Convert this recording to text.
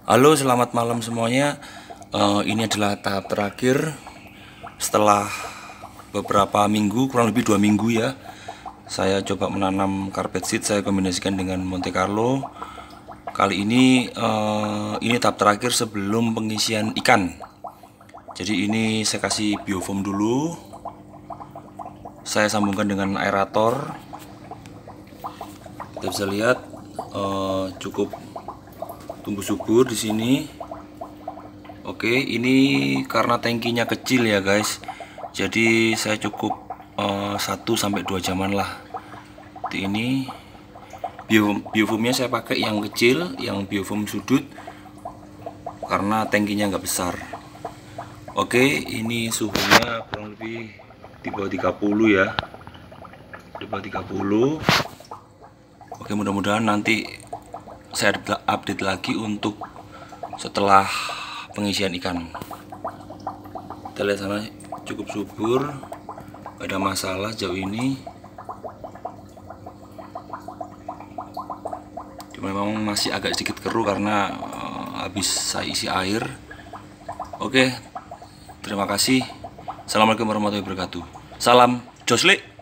Halo, selamat malam semuanya. Ini adalah tahap terakhir setelah beberapa minggu, kurang lebih 2 minggu ya. Saya coba menanam carpet seed, saya kombinasikan dengan Monte Carlo. Kali ini tahap terakhir sebelum pengisian ikan. Jadi ini saya kasih biofoam dulu. Saya sambungkan dengan aerator. Kita bisa lihat cukup tumbuh subur di sini. Oke, ini karena tangkinya kecil ya guys, jadi saya cukup 1 sampai 2 jaman lah. Seperti ini. Biofoamnya saya pakai yang kecil, yang biofoam sudut, karena tangkinya nggak besar. Oke, ini suhunya kurang lebih di bawah 30 ya, di bawah 30. Oke, mudah-mudahan nanti saya update lagi untuk setelah pengisian ikan. Kita lihat sana cukup subur, gak ada masalah jauh ini. Cuma memang masih agak sedikit keruh karena habis saya isi air. Oke, terima kasih. Assalamualaikum warahmatullahi wabarakatuh. Salam Joslik.